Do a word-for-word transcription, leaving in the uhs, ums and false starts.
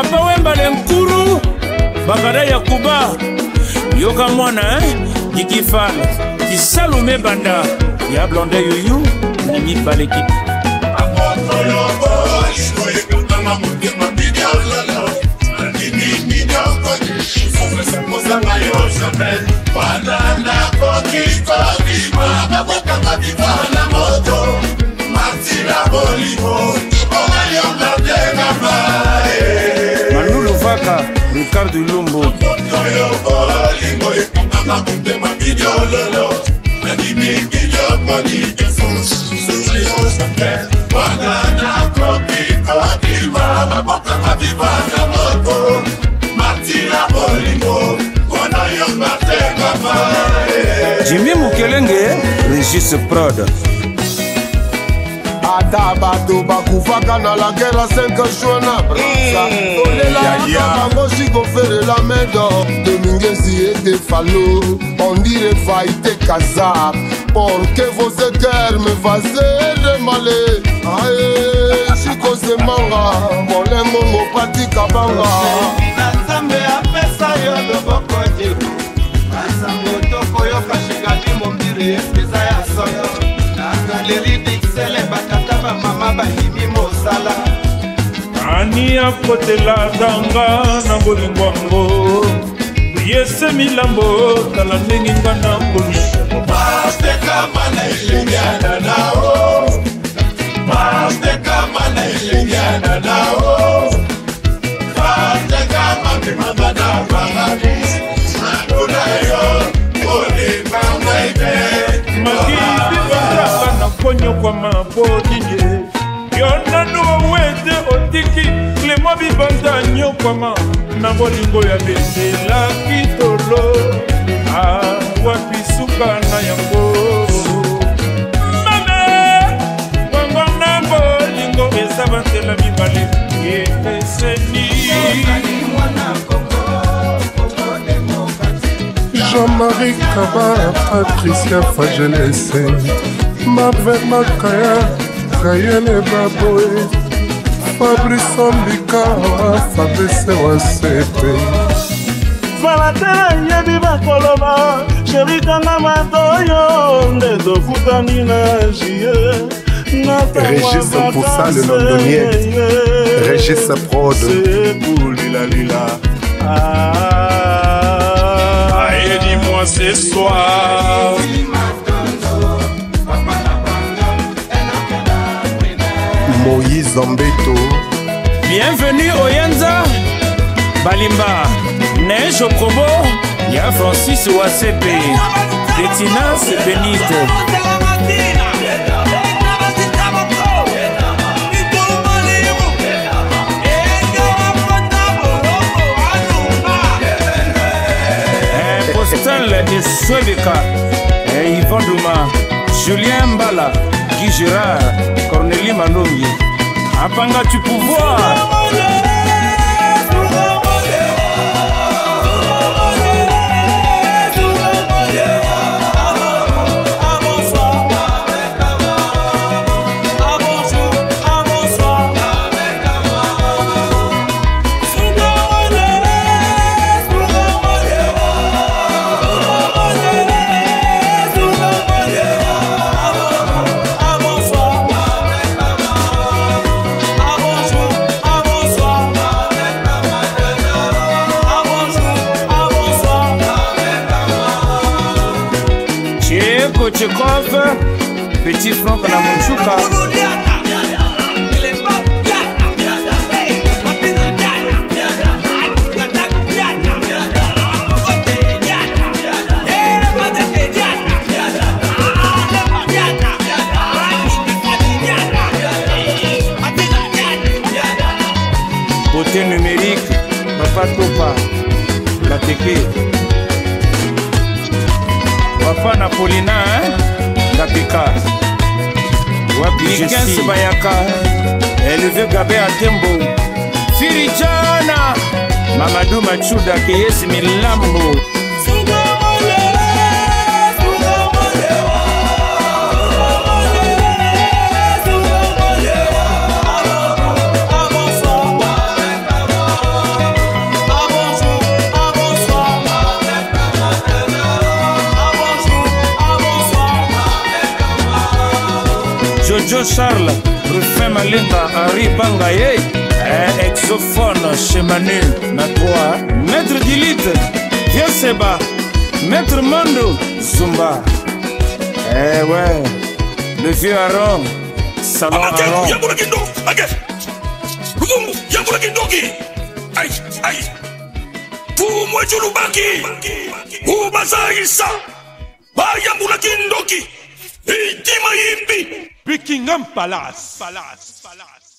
Papa Wemba Lenkuru Bakada Yakuba Yoka Mwana eh Yikifala Kisalume Banda Ya Blonde Yuyu Nani Baleki Amoto Yobo Ishko Yekata Mamuke Mabidi Alala Nini Nini Okoni Sofre Sepoza Mayo Jamel Wadanda Koki Koki Mababoka Madiva La Moto Martina Bolimo Manulu Faka, Ricardo Lumbo Jimmy Mukelenge, Régis Prod Ata bato bakufaka na la guerre à cinq jours na brasa Tolela bango chico faire la main d'or Domingesi était fallo On dirait faillite kazak Pour que vos équerres me fassent remaler Aïe, chico se manga Mole mongo pati kabanga Nasambe apesa yo loboko jiku Nasambo toko yo kashigadi mombiri Eskisa ya soto Galeri dixele batata ba mama bahimi mosala Ani akotela danga na bolingwango Yese milambo tala ndenge ngana mboli Baste kama na ilingiana nao Baste kama na ilingiana nao Baste kama mimamba na bangani Maduna yo Oli banga ibe Makidi bandraka na konyo kwa mapodinye Yona nuwa wete otiki Klemo bibanda nyo kwa ma Na bolingo ya betela kitolo Awapi suka na yango Mame Wango na bolingo Ezabantela mibale Yeteseni Jean-Marie Kaba, Patricia Fagelese, Marvel Makaya, Kayele Baboe, Fabrice Ambika, Fabrice Wasepe. Falatela yebi bakoloba, Chéri Kanga Matoyo, Ndedo Futani na Jie. Régis pour ça le londonien, Régis Prod. C'est pour Lila Lila. Aïe, dis-moi ce soir Moïse Zambeto. Bienvenue au Yenza Balimba Neige au Probo Y'a Francis Wasepe Detina c'est Benite de Swebeka, Yvon Douma, Julien Mbala, Guy Girard, Cornélie Malongi. Apanga tu pouvoir. Tchekov, Petit Franck na Mouchouka. Beauté numérique, Papa Topa, la T P. Papa Napolina, hein? Gapika. Wapi Bayaka. Élevé Gabé à Tembo. Firijana. Mamadou Machuda Keyesi Milambo. Jojo Charles, Rufin Malinga, Henri Bangaye, eh, Exophone chez Manu, na toi, Maître Dilite, Vieux Seba, Maître Mondo, Zumba. Eh ouais, le vieux Aaron, Salon Aaron. Aïe, aïe, pour moi tu l'oubaki, ou bazaïsa, bayamboula kindoki, et Tima Yimbi, Buckingham Palace, Palace, Palace.